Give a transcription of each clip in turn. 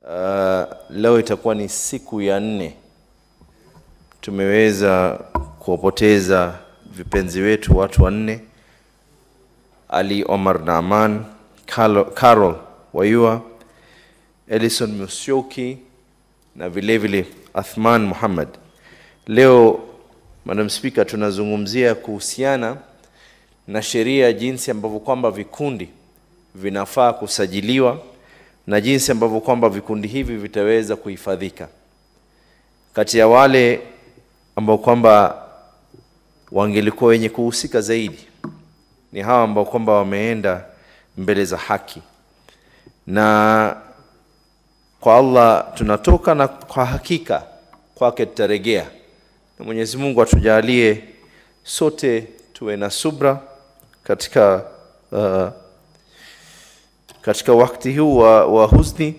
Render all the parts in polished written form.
Leo itakuwa ni siku ya 4 tumeweza kuwapoteza vipenzi wetu watu 4: Ali Omar Naaman, Carol Wayua, Ellison Musyoki na vile vile Athman Muhammad. Leo Madam Speaker, tunazungumzia kuhusiana na sheria jinsi ambavyo kwamba vikundi vinafaa kusajiliwa na jinsi ambavyo kwamba vikundi hivi vitaweza kuhifadhika. Kati ya wale ambao kwamba wangelikuwa wenye kuhusika zaidi ni hawa ambao kwamba wameenda mbele za haki, na kwa Allah tunatoka na kwa hakika kwake tutarejea. Na Mwenyezi Mungu atujalie sote tuwe na subra katika wakati huu wa huzuni.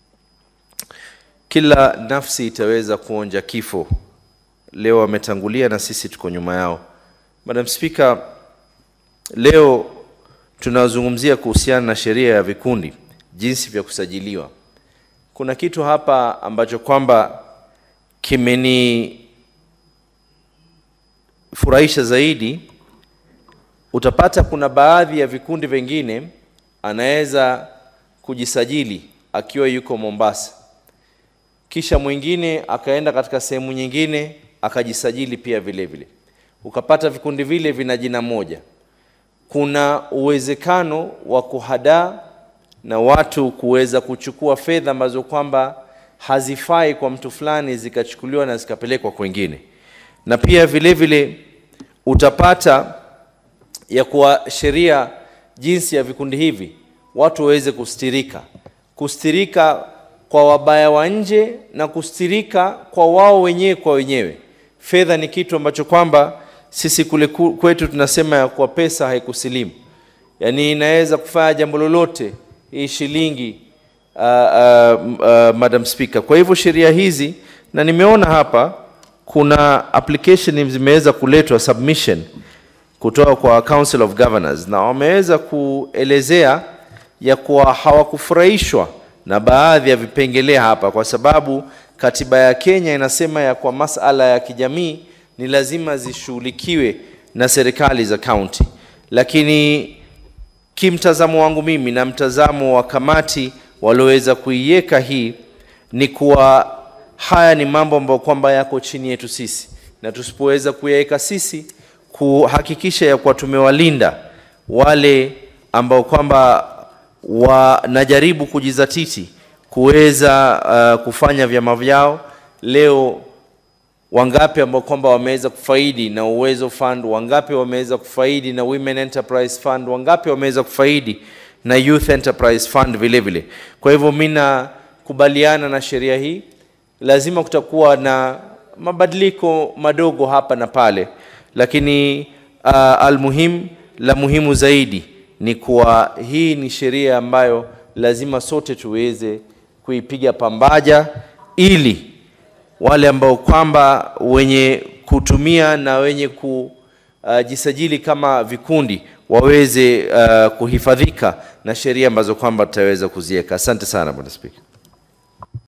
Kila nafsi itaweza kuonja kifo. Leo wametangulia na sisi tuko nyuma yao. Madam Speaker, leo tunazungumzia kuhusiana na sheria ya vikundi, jinsi vya kusajiliwa. Kuna kitu hapa ambacho kwamba kimeni furahisha zaidi. Utapata kuna baadhi ya vikundi vingine anaweza kujisajili akiwa yuko Mombasa, kisha mwingine akaenda katika sehemu nyingine akajisajili pia vile vile, ukapata vikundi vile vina jina moja. Kuna uwezekano wa kuhadaa na watu kuweza kuchukua fedha ambazo kwamba hazifai kwa mtu fulani zikachukuliwa na zikapelekwa kwingine. Na pia vile vile utapata ya kuwa sheria jinsi ya vikundi hivi watu waweze kustirika kwa wabaya wa nje na kustirika kwa wao wenyewe kwa wenyewe. Fedha ni kitu ambacho kwamba sisi kule kwetu tunasema ya kwa pesa haikusilimu. Yani inaweza kufanya jambo lolote hii shilingi Madam Speaker. Kwa hivyo sheria hizi, na nimeona hapa kuna application zimeweza kuletwa submission kutoka kwa Council of Governors, na wameweza kuelezea ya kuwa hawakufurahishwa na baadhi ya vipengele hapa, kwa sababu katiba ya Kenya inasema ya kwa masala ya kijamii ni lazima zishughulikiwe na serikali za county. Lakini kimtazamo wangu mimi na mtazamo wa kamati walioweza kuiweka hii ni kuwa haya ni mambo ambayo kwamba yako chini yetu sisi, na tusipoweza kuyaweka sisi kuhakikisha ya kuwa tumewalinda wale ambao kwamba wanajaribu kujizatiti kuweza kufanya vyama vyao. Leo wangapi ambao kwamba wameweza kufaidi na Uwezo Fund, wangapi wameweza kufaidi na Women Enterprise Fund, wangapi wameweza kufaidi na Youth Enterprise Fund vile vile. Kwa hivyo mimi nakubaliana na sheria hii. Lazima kutakuwa na mabadiliko madogo hapa na pale, lakini la muhimu zaidi ni kuwa hii ni sheria ambayo lazima sote tuweze kuipiga pambaja, ili wale ambao kwamba wenye kutumia na wenye kujisajili kama vikundi waweze kuhifadhika na sheria ambazo kwamba tutaweza kuziweka. Asante sana Bwana Speaker.